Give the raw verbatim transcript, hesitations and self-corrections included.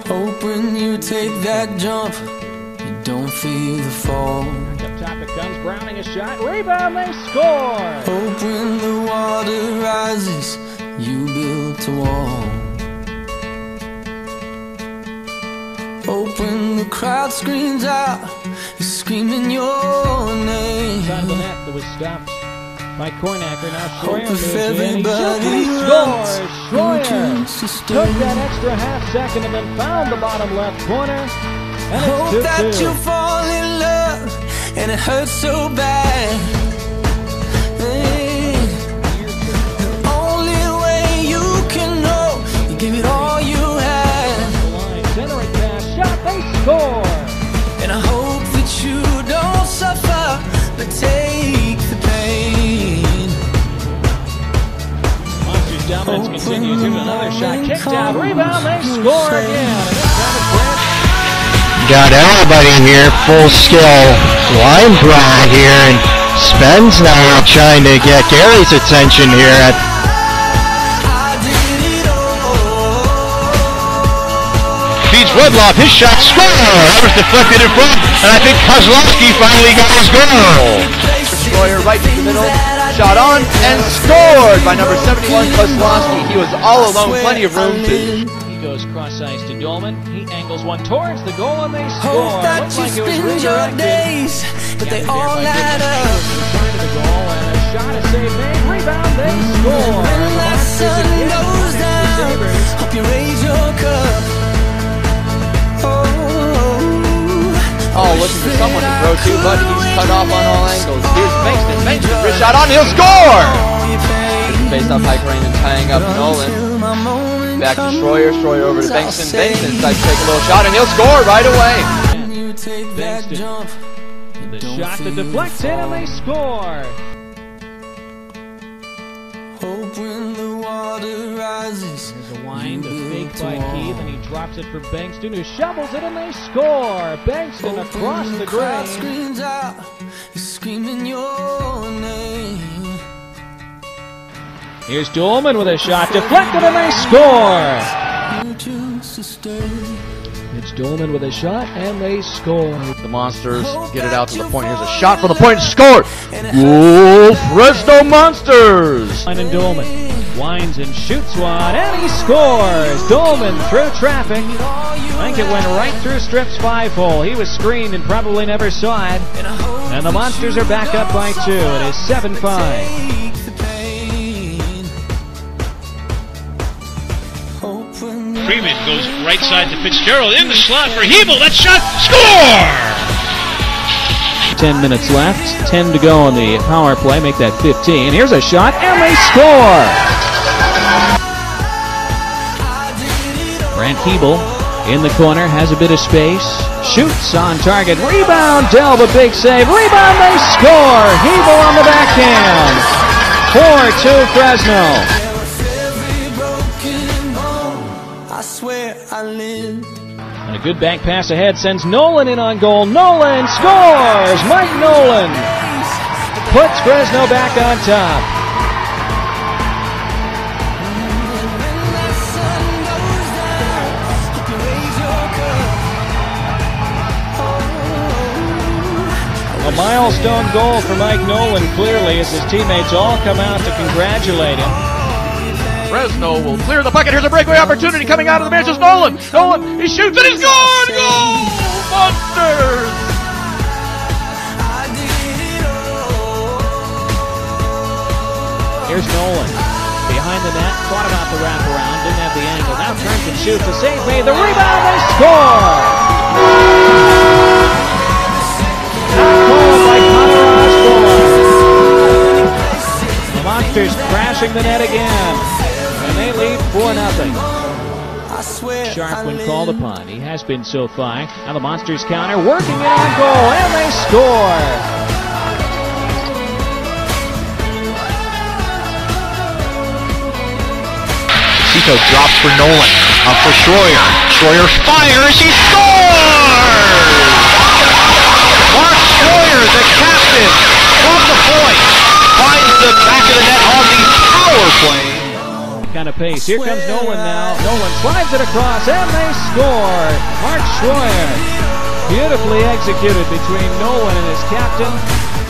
Hope when you take that jump, you don't feel the fall. Up top it comes, Browning a shot, rebound, they score! Hope when the water rises, you built a wall. Hope when the crowd screams out, you're screaming your name. Side of the net that was stopped by Cornacker. Now Schroyer Hope moves if in. He everybody scores! runs, Schroyer took that extra half second and then found the bottom left corner. And hope it's that two two. you fall in love and it hurts so bad. Hey, the only way you can know, you give it all you had. Centering pass, shot, they score! And I hope that you don't suffer, but take the pain. Monsters dominance continues. Here's another shot, kicked out, rebound, they score again. And this time it's Brent. Got everybody here, full skill line drive here, and Spence now trying to get Gary's attention here at feeds Wedloff, his shot, score! That was deflected in front, and I think Kozlowski finally got his goal. Schroyer right to the middle, shot on, and scored by number seventy-one, Kozlowski. He was all alone, plenty of room to... He goes cross ice to Dolman. He angles one towards the goal and they score. Hope that Looks you like it was spend your redirected. days, but they all add up. Return to the goal and a shot, a save made, rebound, they score. When The that Monsters sun again goes punish the down, Sabres. hope you raise your cup. Oh, Oh, looking for someone to throw to, but he's cut off on all angles. Here's Bankston. Bankston, wrist shot on, he'll score! Face up high crane and tying up Nolan. Back to Schroyer, Schroyer over to Bankston. Bankston decides to take a little shot, and he'll score right away. Bankston. The shot that deflects in and they score. Hope when the water rises. There's a wind, a fake by Keith, and he drops it for Bankston, who shovels it and they score. Bankston across the crowd green. screams out, you're screaming your name. Here's Dolman with a shot, deflected and they score. You choose to stay. It's Dolman with a shot and they score. The Monsters get it out to the point. Here's a shot from the point, score! Goal, Fresno Monsters! And Dolman winds and shoots one, and he scores! Dolman through traffic. I think it went right through Strip's five-hole. He was screened and probably never saw it. And the Monsters are back up by two. It is seven five. Freeman goes right side to Fitzgerald, in the slot for Hebel, that shot, score! Ten minutes left, ten to go on the power play, make that fifteen. Here's a shot, and they score! Brent Hebel in the corner, has a bit of space, shoots on target, rebound, Delb, a big save, rebound, they score! Hebel on the backhand! four two Fresno. I swear I lived. And a good back pass ahead sends Nolan in on goal. Nolan scores! Mike Nolan puts Fresno back on top. A milestone goal for Mike Nolan, clearly, as his teammates all come out to congratulate him. Fresno will clear the bucket. Here's a breakaway opportunity coming out of the bench. It's Nolan. Nolan, he shoots and he's gone! Goal! Monsters! Here's Nolan. Behind the net, thought about the wraparound, didn't have the angle. Now turns and shoots. The save made. The rebound, they score! Goal by Connor Osborne. The Monsters crashing the net again. And they lead four nothing. Sharp when called upon. He has been so far. Now the Monsters counter, working it on goal, and they score! Cito drops for Nolan, up for Schroyer. Schroyer fires, he scores! Mark Schroyer, the captain, from the point, finds the back of the net on the power play. Kind of apiece. Here comes Nolan now. Nolan slides it across, and they score. Mark Schroyer. Beautifully executed between Nolan and his captain.